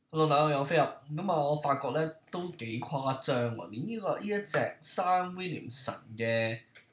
老豆有飛入，咁啊我發覺咧都幾誇張喎，連呢一隻三 Williamson 嘅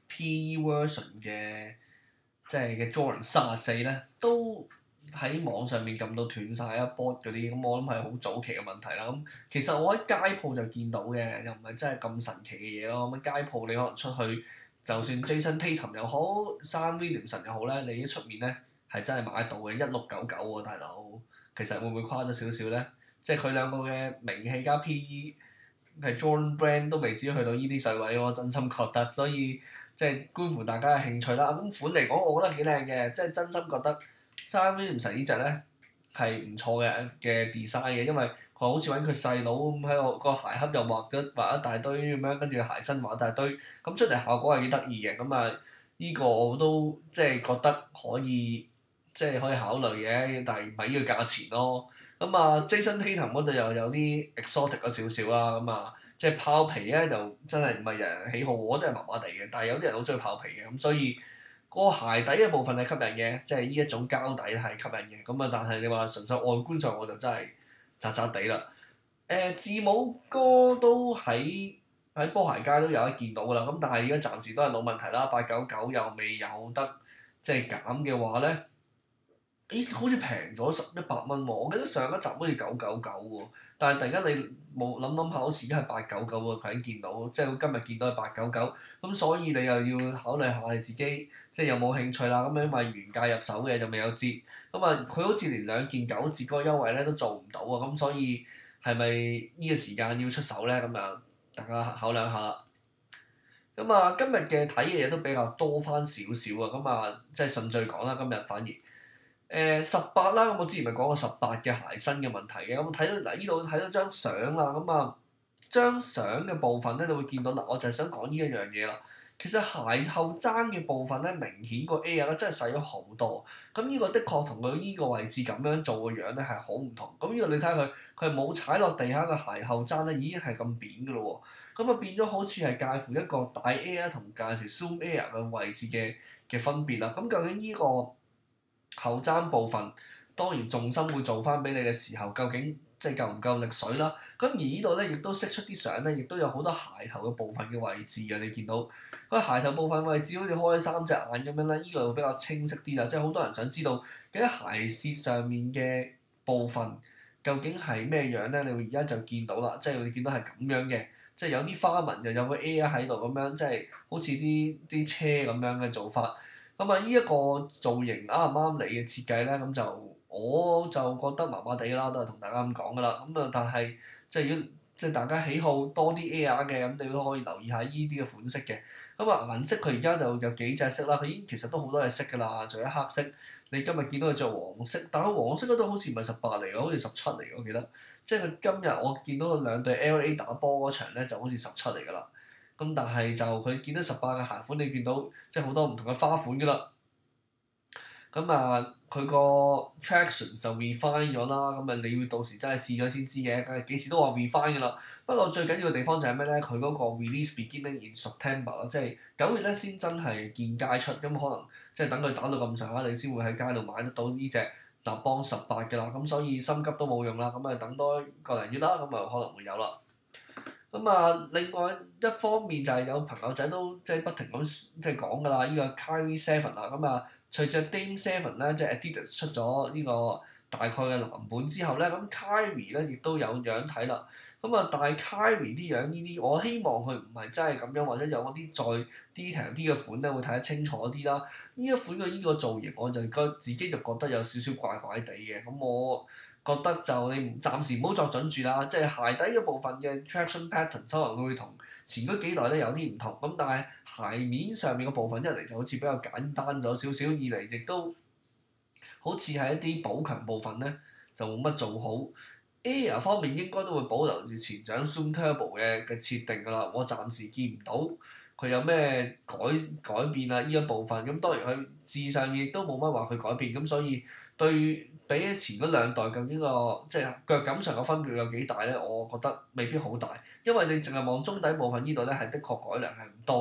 PE version 嘅即係嘅 Jordan 34咧，都喺網上面撳到斷晒一波嗰啲，咁我諗係好早期嘅問題啦。咁其實我喺街鋪就見到嘅，又唔係真係咁神奇嘅嘢咯。咁街鋪你可能出去，就算 Jason Tatum 又好，三 Williamson 又好咧，你喺出面咧係真係買得到嘅1699喎，大佬。其實會唔會誇咗少少咧？即係佢兩個嘅名氣加 PE 係 Jordan Brand 都未至於去到呢啲水位，我真心覺得，所以即係觀乎大家嘅興趣啦。咁款嚟講，我覺得幾靚嘅，即係真心覺得三 Williamson 呢隻咧係唔錯嘅 design 嘅，因為佢好似揾佢細佬咁喺個鞋盒又畫一大堆咁樣，跟住鞋身畫一大堆，咁出嚟效果係幾得意嘅。咁啊，呢個我都即係覺得可以，即係可以考慮嘅，但係唔係呢個價錢咯。咁啊，Jason Tatum 嗰度又有啲 exotic 咗少少啦，咁啊，即係泡皮咧就真係唔係人人喜好，我真係麻麻地嘅。但係有啲人好中意泡皮嘅，咁所以個鞋底嘅部分係吸引嘅，即係呢一種膠底係吸引嘅。咁啊，但係你話純粹外觀上我就真係渣渣地啦。字母哥都喺波鞋街都有得見到㗎啦，咁但係而家暫時都係老問題啦，899又未有得即係減嘅話咧。咦，好似平咗100蚊喎！我記得上一集好似999喎，但係突然間你冇諗下，好似而家係899喎，頭先見到，即係我今日見到係899，咁所以你又要考慮下你自己即係有冇興趣啦。咁因為原價入手嘅就未有折，咁啊佢好似連2件9折嗰個優惠咧都做唔到啊，咁所以係咪呢個時間要出手咧？咁啊，大家考量下啦。咁啊，今日嘅睇嘅嘢都比較多翻少少啊，咁啊即係順序講啦，今日反而。18啦，咁我之前咪講過18嘅鞋身嘅問題嘅，咁睇到嗱呢度睇到張相啦，咁啊張相嘅部分咧，你會見到嗱，我就係想講呢一樣嘢啦。其實鞋後踭嘅部分咧，明顯個 Air 咧真係細咗好多。咁呢個的確同佢呢個位置咁樣做嘅樣咧係好唔同。咁呢個你睇下佢係冇踩落地下嘅鞋後踭咧，已經係咁扁㗎咯喎。咁啊變咗好似係介乎一個大 Air 同介時 Zoom Air 嘅位置嘅分別啦。咁究竟呢個後踭部分當然重心會做翻俾你嘅時候，究竟即係夠唔夠力水啦？咁而呢度咧亦都釋出啲相咧，亦都有好多鞋頭嘅部分嘅位置嘅，你見到個鞋頭部分位置好似開3隻眼咁樣咧，呢個會比較清晰啲啦。即係好多人想知道究竟鞋舌上面嘅部分究竟係咩樣咧？你會而家就見到啦，即係你見到係咁樣嘅，即係有啲花紋又有個 A 喺度咁樣，即係好似啲車咁樣嘅做法。咁啊，呢一個造型啱唔啱你嘅設計咧？咁就我就覺得麻麻地啦，都係同大家咁講噶啦。咁啊，但係即係如果即係大家喜好多啲 Air 嘅，咁你都可以留意下呢啲嘅款式嘅。咁啊，顏色佢而家就有幾隻色啦，佢已經其實都好多隻色噶啦，除咗黑色，你今日見到佢着黃色，但係黃色嗰度好似唔係18嚟嘅，好似17嚟嘅，我記得。即係佢今日我見到佢兩對 LA 打波嗰場咧，就好似17嚟噶啦。咁但係就佢見到18嘅鞋款，你見到即係好多唔同嘅花款㗎啦。咁啊，佢個 traction 就 refine 咗啦。咁啊，你要到時真係試咗先知嘅。幾時都話 refine 㗎啦。不過最緊要嘅地方就係咩咧？佢嗰個 release beginning in September 啦，即係9月咧先真係見街出。咁可能即係等佢打到咁上下，你先會喺街度買得到呢隻立邦18㗎啦。咁所以心急都冇用啦。咁啊，等多個零月啦，咁啊可能會有啦。咁啊，另外一方面就係有朋友仔都即係不停咁即係講㗎啦，呢個 Kyrie Seven 啊，咁啊，隨着 Dame Seven 咧，即係 Adidas 出咗呢個大概嘅藍本之後咧，咁 Kyrie 咧亦都有樣睇啦。咁啊，但係 Kyrie 啲樣呢啲，我希望佢唔係真係咁樣，或者有嗰啲再 detail 啲嘅款咧，會睇得清楚啲啦。呢一款嘅呢個造型，我就自己就覺得有少少怪怪地嘅，咁我覺得就你暫時唔好作準住啦，即係鞋底嘅部分嘅 traction pattern 可能會同前嗰幾代咧有啲唔同，咁但係鞋面上面嘅部分一嚟就好似比較簡單咗少少，二嚟亦都好似係一啲補強部分咧就冇乜做好。Air 方面應該都會保留住前掌 Zoom Turbo 嘅設定㗎啦，我暫時見唔到佢有咩改變啊呢一部分。咁當然佢字上面亦都冇乜話佢改變，咁所以對比起前嗰兩代咁呢個即係腳感上嘅分別有幾大咧？我覺得未必好大，因為你淨係望中底部分呢度咧係的確改良係唔多嘅。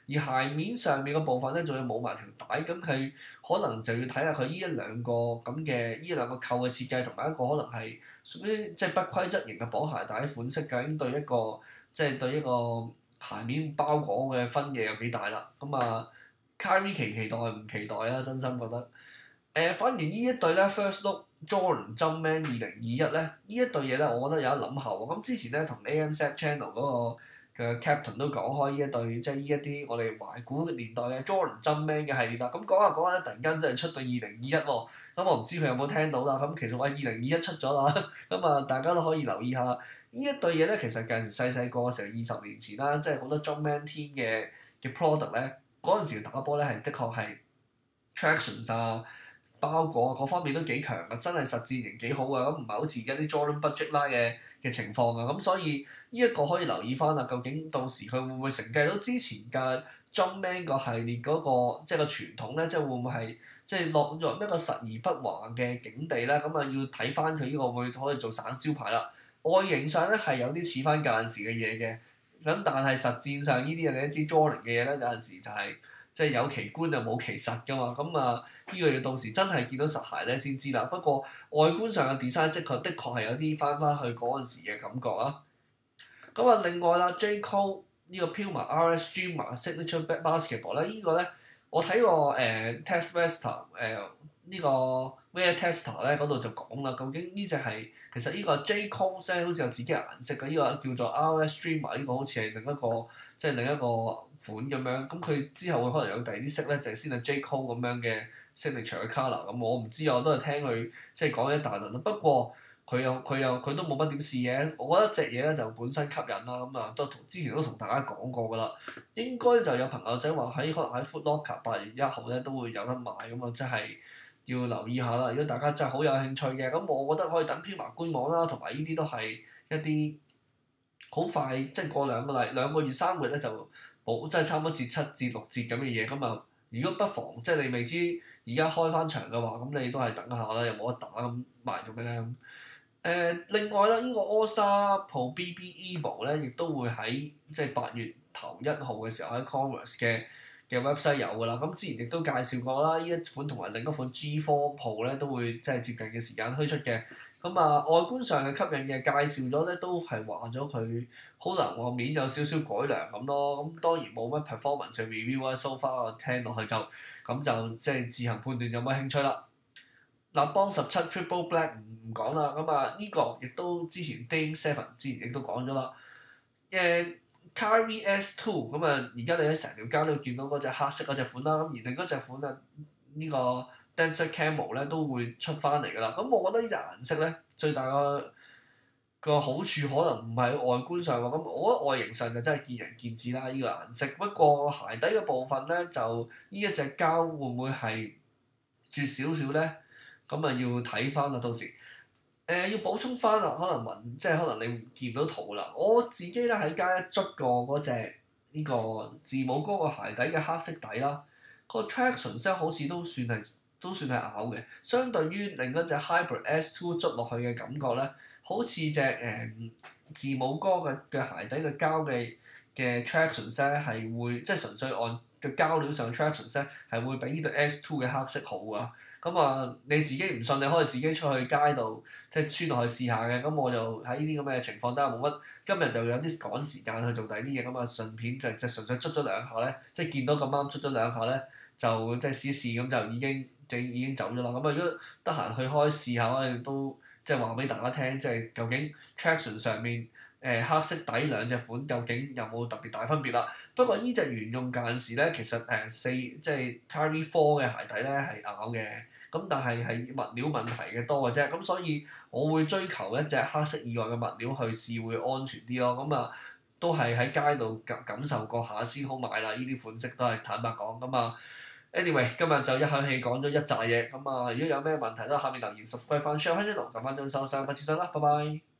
而鞋面上面嘅部分咧，仲要冇埋條帶，咁佢可能就要睇下佢呢一兩個咁嘅呢兩個扣嘅設計，同埋一個可能係屬於即係不規則型嘅綁鞋帶款式，究竟對一個即係對一個鞋面包裹嘅分野有幾大啦？咁啊，Kyrie 期唔期待唔期待啊？真心覺得。反而呢一對咧 First Look Jordan Jumpman 2021咧，呢一對嘢咧，我覺得有得諗下喎。咁之前咧同 AMZ Channel 嗰個嘅 Captain 都講開呢一對，即係呢一啲我哋懷古年代嘅 Jordan Jumpman 嘅系列啦。咁講下講下咧，突然間真係出到2021喎。咁我唔知佢有冇聽到啦。咁其實我2021出咗啦。咁啊，大家都可以留意下。呢一對嘢咧，其實近時細細個嘅時候20年前啦，即係好多 Jumpman Team 嘅 product 咧，嗰陣時打波咧係的確係 tractions 啊。包裹各方面都幾強啊，真係實戰型幾好啊，咁唔係好似而家啲 Jordan Budget 啦嘅情況啊，咁所以呢一個可以留意翻啦，究竟到時佢會唔會承繼到之前嘅 Jumpman 個系列嗰個即係個傳統咧，即係會唔會係即係落入一個實而不華嘅境地咧？咁啊要睇翻佢呢個會可以做散招牌啦。外形上咧係有啲似翻舊陣時嘅嘢嘅，咁但係實戰上呢啲嘢你都知 Jordan 嘅嘢咧，有陣時就係、即係有其觀就冇其實㗎嘛，咁啊呢個要到時真係見到實鞋咧先知啦。不過外觀上嘅 design 的確係有啲翻去嗰陣時嘅感覺啊。咁啊另外啦 J Cole 呢個 Puma RS Dreamer Signature Basketball 咧，呢個咧我睇過Testmaster 呢個 Wear Tester 咧嗰度就講啦，究竟呢隻係其實呢個 J Cole 咧好似有自己嘅顏色嘅，呢個叫做 RS Dreamer 呢個好似係另一個即係另一個款咁樣，咁佢之後會可能有第二啲色咧，就係先係 J Cole 咁樣嘅 signature 嘅 colour，咁我唔知啊，我都係聽佢即係講一大輪啦。不過佢都冇乜點試嘅，我覺得隻嘢咧就本身吸引啦，咁啊都之前都同大家講過㗎啦。應該就有朋友仔話可能喺 Foot Locker 8月1號咧都會有得買，咁啊即係要留意下啦。如果大家真係好有興趣嘅，咁我覺得可以等 Puma 官網啦，同埋呢啲都係一啲好快，即係過兩個月3個月咧就。即係差唔多折7折6折咁嘅嘢，咁啊，如果不妨即係你未知而家開翻場嘅話，咁你都係等下啦，又冇得打咁賣做咩咧？另外啦，呢個 All Star Pro BB Evo 咧，亦都會喺即係8月頭1號嘅時候喺 Converse 嘅 website 有㗎啦。咁之前亦都介紹過啦，呢一款同埋另一款 G4 Pro 咧都會即係接近嘅時間推出嘅。咁啊，外觀上嘅吸引嘅介紹咗咧，都係話咗佢可能個面有少少改良咁咯。咁當然冇乜 performance 嘅 review 啊，so far 我聽落去就即係自行判斷有乜興趣啦。立邦17 Triple Black 唔講啦。咁啊，呢個亦都之前 Dame 7之前亦都講咗啦。Kyrie S2 咁啊，而家你喺成條街都會見到嗰隻黑色嗰隻款啦。咁而另一隻款啊，呢個 Denser Camo 咧都會出翻嚟㗎啦。咁我覺得呢隻顏色咧最大個好處可能唔係外觀上喎。咁我覺得外形上就真係見仁見智啦。呢個顏色不過鞋底嘅部分咧，就呢一隻膠會唔會係絕少少咧？咁啊要睇翻啦，到時要補充翻啊，可能即係可能你見唔到圖啦。我自己咧喺街捽過嗰隻呢個字母哥個鞋底嘅黑色底啦，個 traction 咧好似都算係咬嘅，相對於另一隻 Hybrid S2 捽落去嘅感覺咧，好似隻字母哥嘅鞋底嘅膠嘅 traction 咧係會即係純粹按嘅膠料上 traction 咧係會比呢對 S2 嘅黑色好啊。咁啊，你自己唔信，你可以自己出去街度即係穿落去試下嘅。咁我就喺呢啲咁嘅情況底下冇乜，今日就有啲趕時間去做第二啲嘢，咁啊順便就純粹捽咗兩下咧，即係見到咁啱捽咗兩下咧，就即係試一試咁就已經走咗啦。咁啊，如果得閒去開試下，我哋都即係話俾大家聽，即係究竟 traction 上面黑色底兩隻款究竟有冇特別大分別啦？不過呢隻原用間時咧，其實即係 Kyrie 4嘅鞋底咧係咬嘅。咁但係物料問題嘅多嘅啫，咁所以我會追求一隻黑色以外嘅物料去試會安全啲咯。咁啊，都係喺街度感受過下先好買啦。呢啲款式都係坦白講。咁啊，anyway 今日就一口氣講咗一紮嘢。咁啊，如果有咩問題都下面留言 subscribe 翻 share 翻 channel 撳翻鐘收聲，下次見啦，拜拜。